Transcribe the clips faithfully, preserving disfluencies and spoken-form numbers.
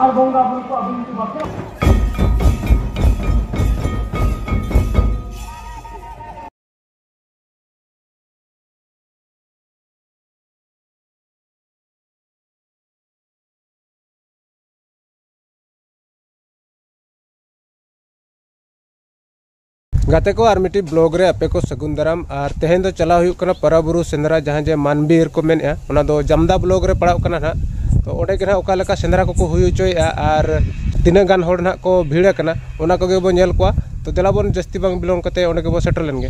गाते को और मिट्टी ब्लॉग रे आपे को सगुन दाराम और तेहेन दो चला हुई कना परवा बुरु सेंद्रा जहाँ जे मानबीर को मेन ओना दो जमदा ब्लॉग रे पड़ाव कना ना तो ओडे के ना ओका लेका सेंद्रा को को हुई चोया और तीना गान होड़ ना को भीड़ कना ओना को गे बो नेल कोआ तो देला बोन जस्ती बांग बिलोंग कते ओने के बो सेटल लेनगे।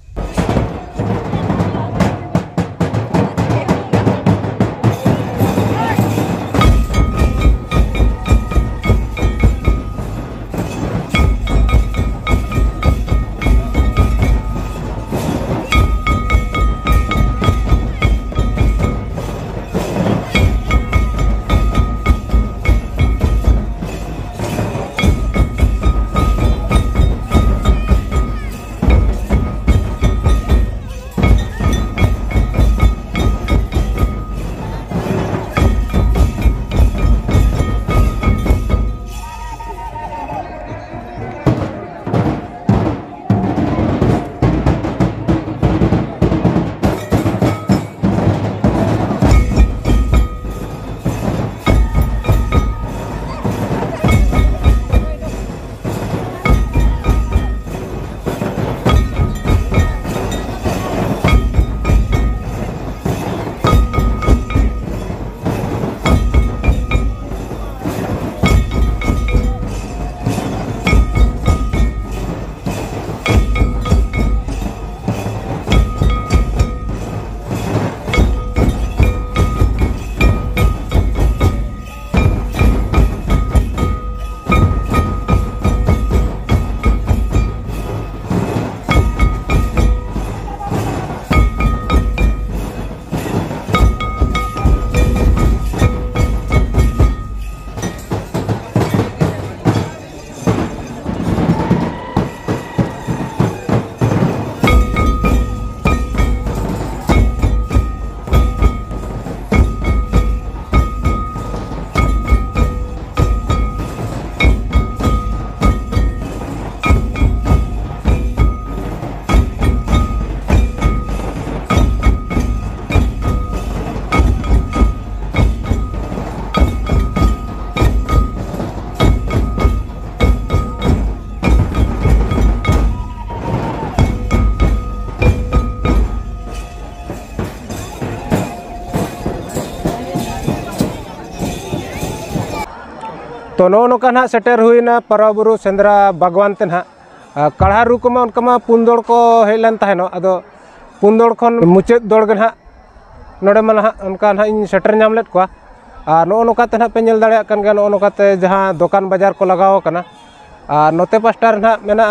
तो नो नोका ना सेटर हुईना परवा बुरु सेंद्रा बागवान ते ना कढ़ा रू को उनका पुनदौड़ को हेलन तहनो अदो पुनदौड़ खन मुचाद दौड़ गे ना नोडे मा ना उनका ना इन सेटर नाम लेत को और नो नोका ते ना पे नेल दाड़े कन गे नो नोका ते जहां दुकान बाजार को लगाव कना और नोते पास्टार ना मेना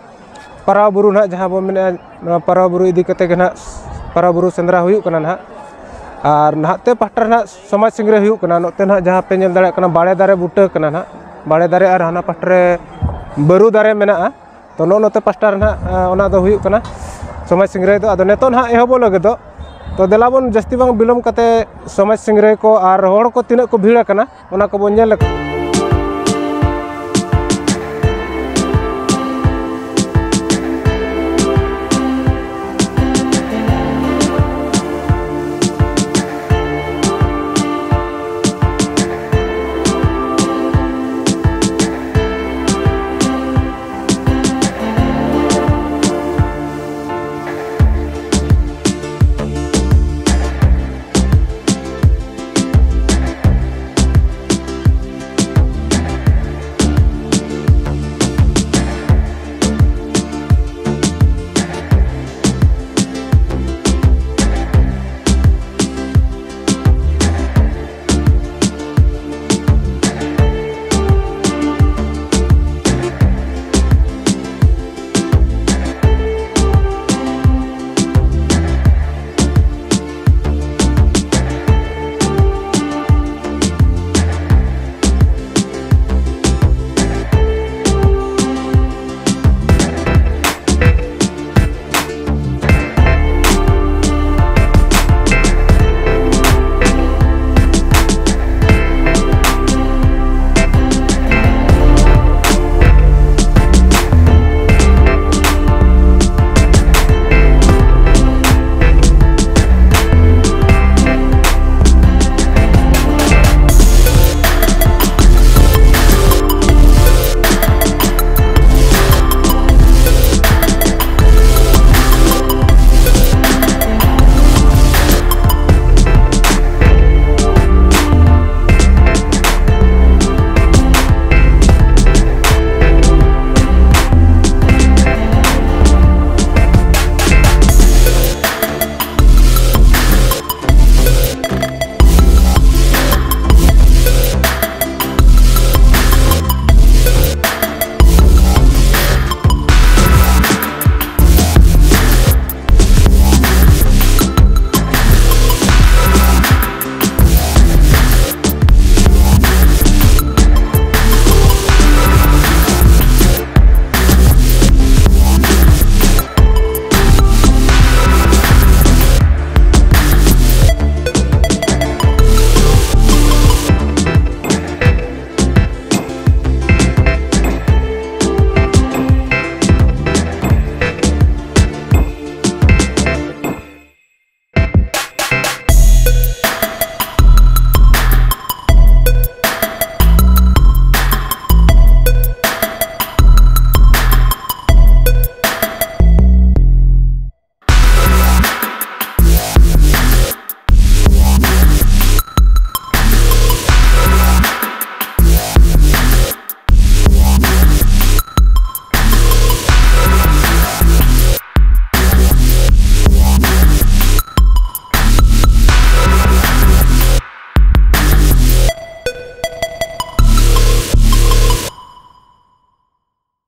परवा बुरु ना जहां बो मेना परवा बुरु इदी कते गे ना परवा बुरु सेंद्रा हुई कना ना और नहाते पास्टर ना समाज सिंगरे हुई कना नोते ना जहां पे नेल दाड़े कना बाड़े दारे बूटे कना ना बाड़े दारे और हाना पास्टरे बरु दारे मेना तो नो नोते पास्टर ना ओना दो हुई कना समाज सिंगरे दो अदो नेतो ना एहबो लगे दो तो देलाबन जस्ती बांग बिलोम कते समाज सिंगरे को और होड़ को तिना को भीड़ कना ओना को बो नेल